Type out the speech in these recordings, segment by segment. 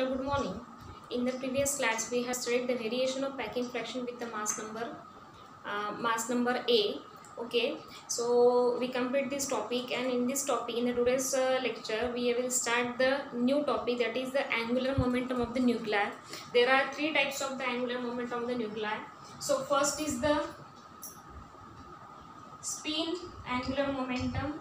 Hello, good morning. In the previous class, we have studied the variation of packing fraction with the mass number A. Okay, so we complete this topic, and in this topic, in the today's lecture, we will start the new topic, that is the angular momentum of the nuclei. There are three types of the angular momentum of the nuclei. So first is the spin angular momentum.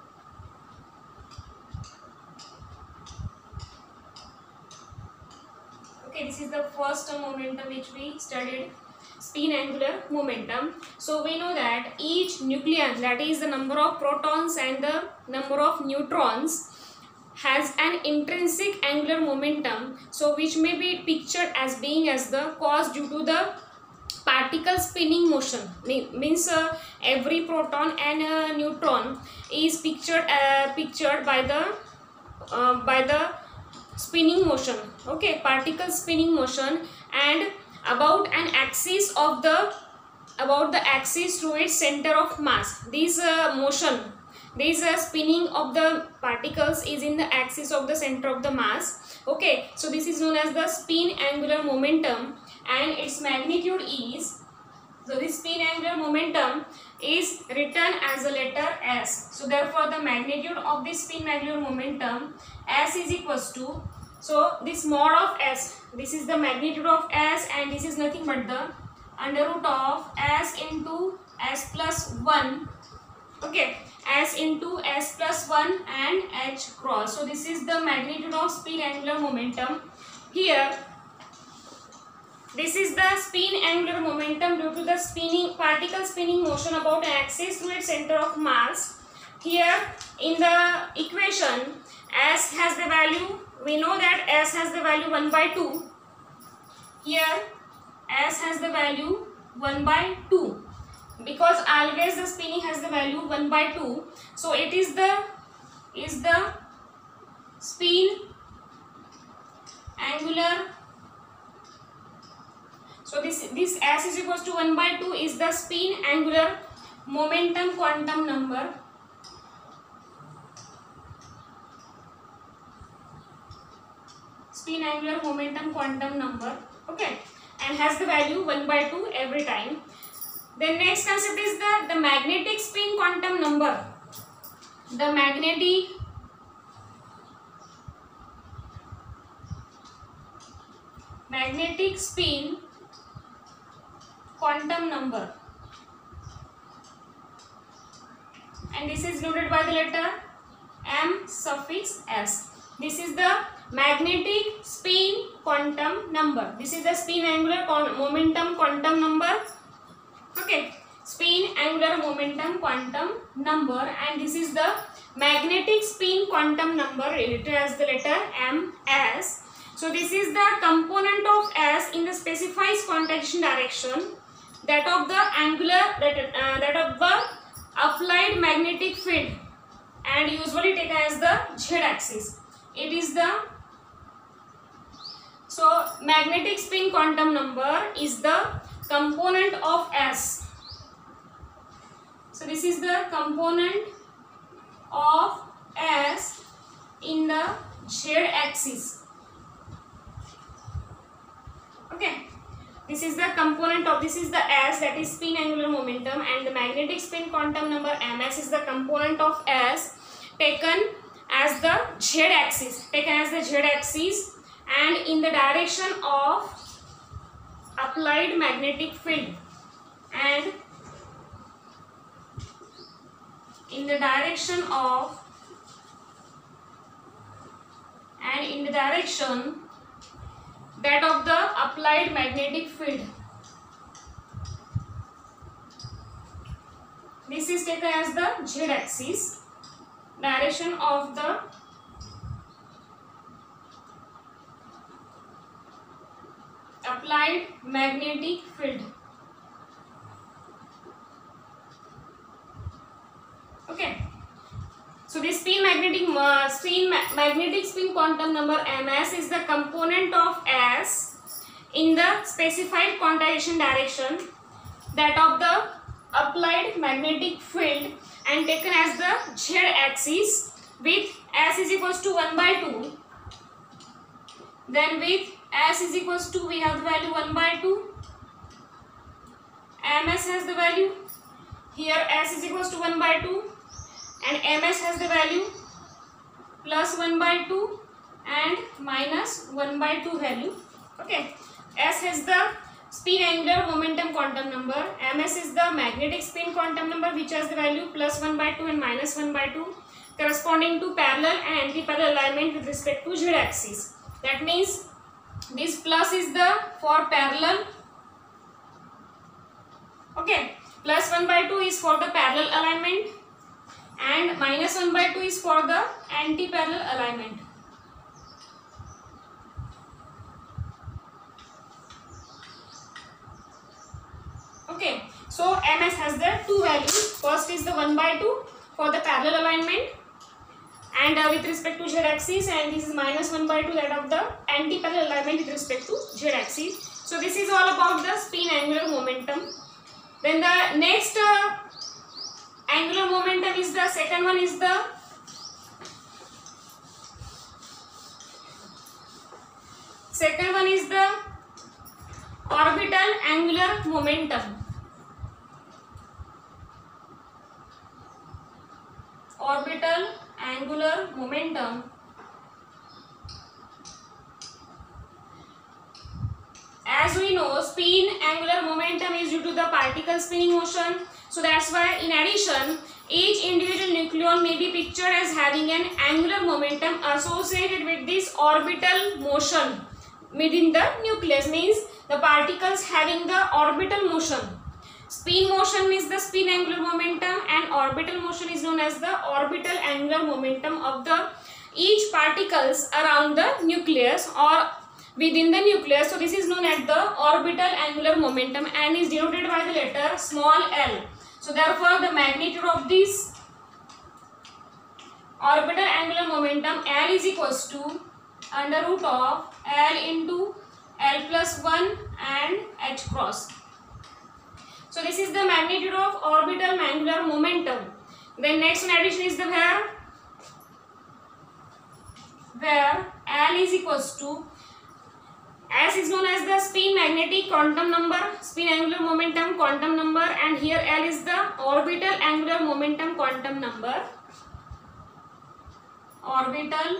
Okay, this is the first momentum which we studied, spin angular momentum. So we know that each nucleon, that is the number of protons and the number of neutrons, has an intrinsic angular momentum, so which may be pictured as being as the cause due to the particle spinning motion. Means every proton and neutron is pictured by the spinning motion. Okay, particle spinning motion, and about an axis of the axis to its center of mass. This motion, this spinning of the particles is in the axis of the center of the mass. Okay, so this is known as the spin angular momentum, and its magnitude is, so this spin angular momentum is written as a letter S. So therefore the magnitude of this spin angular momentum, S is equals to, so this mod of S, this is the magnitude of S, and this is nothing but the under root of S into S plus 1. Okay, S into S plus 1 and H cross. So this is the magnitude of spin angular momentum. Here, this is the spin angular momentum due to the particle spinning motion about an axis to its center of mass. Here in the equation, S has the value, we know that S has the value 1 by 2. Here S has the value 1 by 2. Because always the spinning has the value 1 by 2. So it is the spin angular. So this S is equals to 1 by 2 is the spin angular momentum quantum number. Spin angular momentum quantum number. Okay, and has the value 1 by 2 every time. Then next concept is the magnetic spin quantum number. The magnetic spin quantum number, and this is denoted by the letter M suffix S. This is the magnetic spin quantum number. This is the spin angular momentum quantum number. Okay, spin angular momentum quantum number, and this is the magnetic spin quantum number written as the letter MS. So this is the component of S in the specified quantization direction, that of the angular, that of the applied magnetic field, and usually taken as the z-axis. It is the, so magnetic spin quantum number is the component of S. So this is the component of S in the z-axis. Okay, this is the component of, this is the S, that is spin angular momentum, and the magnetic spin quantum number MS is the component of S taken as the z-axis, and in the direction of applied magnetic field, and in the direction that of the applied magnetic field. This is taken as the z-axis, direction of the applied magnetic field. Okay, so this magnetic spin quantum number MS is the component of S in the specified quantization direction, that of the applied magnetic field, and taken as the z-axis with S is equals to 1 by 2. Then with S is equals to, we have the value 1 by 2. MS has the value, here S is equals to 1 by 2 and MS has the value plus 1 by 2 and minus 1 by 2 value. Okay, S has the spin angular momentum quantum number, MS is the magnetic spin quantum number which has the value plus 1 by 2 and minus 1 by 2 corresponding to parallel and anti-parallel alignment with respect to Z axis. That means this plus is the for parallel. Okay, plus 1 by 2 is for the parallel alignment and minus 1 by 2 is for the anti-parallel alignment. Okay, so MS has the two values. First is the 1 by 2 for the parallel alignment and with respect to Z axis, and this is minus 1 by 2 that of the anti-parallel alignment with respect to Z axis. So this is all about the spin angular momentum. Then the next angular momentum is the second one is the orbital angular momentum. Orbital angular momentum as we know, spin angular momentum is due to the particle spinning motion. So that's why in addition, each individual nucleon may be pictured as having an angular momentum associated with this orbital motion within the nucleus, means the particles having the orbital motion. Spin motion means the spin angular momentum and orbital motion is known as the orbital angular momentum of the each particles around the nucleus or within the nucleus. So this is known as the orbital angular momentum and is denoted by the letter small l. So therefore the magnitude of this orbital angular momentum L is equals to under root of L into L plus 1 and H cross. So this is the magnitude of orbital angular momentum. Then next one addition is the where L is equals to, S is known as the spin magnetic quantum number, spin angular momentum quantum number, and here L is the orbital angular momentum quantum number. Orbital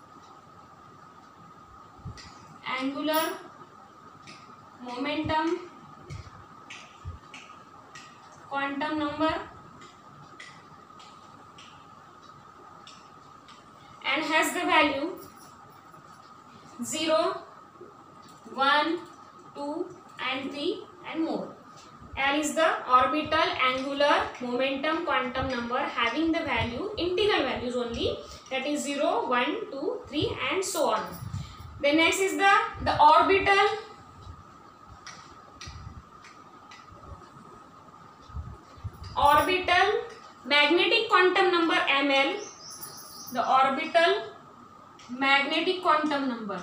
angular momentum quantum number and has the value 0, 1, 2 and 3 and more. L is the orbital angular momentum quantum number having the value, integral values only, that is 0, 1, 2, 3 and so on. Then next is the orbital magnetic quantum number ML, the orbital magnetic quantum number.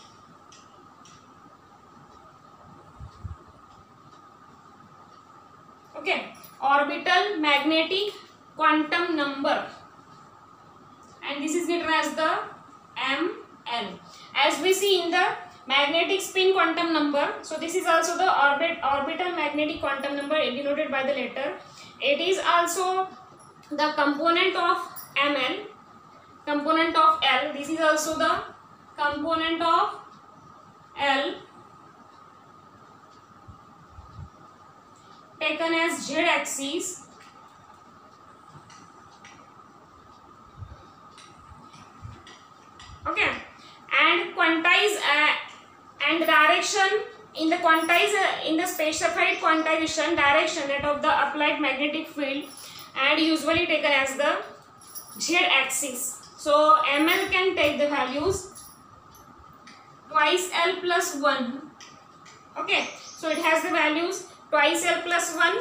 Okay, orbital magnetic quantum number, and this is written as the ML. As we see in the magnetic spin quantum number, so this is also the orbital magnetic quantum number denoted by the letter. It is also the component of ML, component of L. This is also the component of L taken as Z axis. Okay, and quantize and direction in the specified quantization direction that of the applied magnetic field and usually taken as the Z axis. So ML can take the values twice L plus 1. Okay, so it has the values twice L plus 1.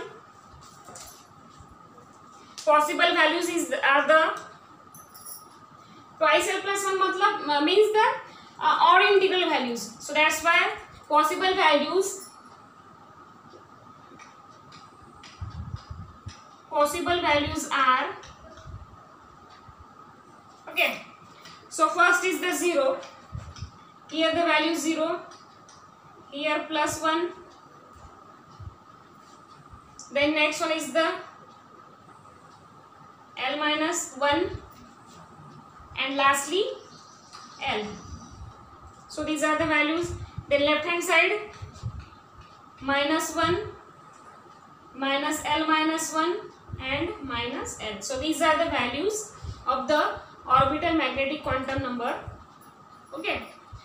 Possible values are the twice L plus 1 matlab means the odd integral values. So that's why possible values are, okay, so first is the 0, Here the value is 0. Here plus 1. Then next one is the L minus 1. And lastly L. So these are the values. Then left hand side minus 1, minus L minus 1 and minus L. So these are the values of the orbital magnetic quantum number. Okay.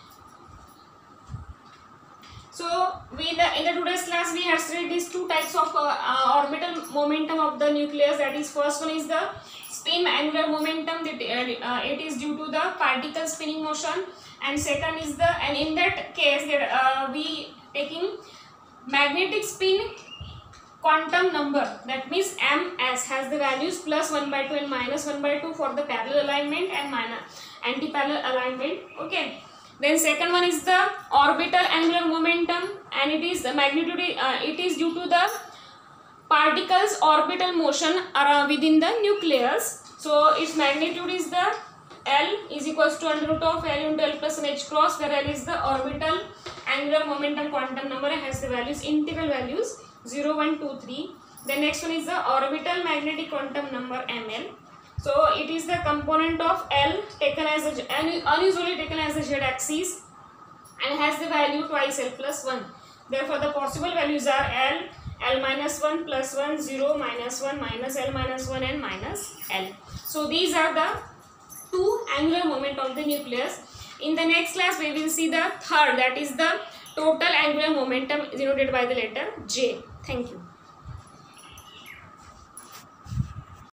So in the today's class we have studied these two types of orbital momentum of the nucleus. That is, first one is the spin angular momentum, that it is due to the particle spinning motion, and second is the, and in that case that we taking magnetic spin quantum number, that means ms, has the values plus 1/2 and minus 1/2 for the parallel alignment and anti-parallel alignment. Okay. Then second one is the orbital angular momentum, and it is the magnitude, it is due to the particles orbital motion within the nucleus. So its magnitude is the L is equals to under root of L into L plus m h cross, where L is the orbital angular momentum quantum number and has the values, integral values 0, 1, 2, 3. The next one is the orbital magnetic quantum number ml. So it is the component of L taken as a unusually taken as a z axis and has the value twice L plus 1. Therefore the possible values are L, L minus 1, plus 1, 0, minus 1, minus L minus 1 and minus L. So these are the two angular moment of the nucleus. In the next class we will see the third, that is the total angular momentum denoted by the letter J. Thank you.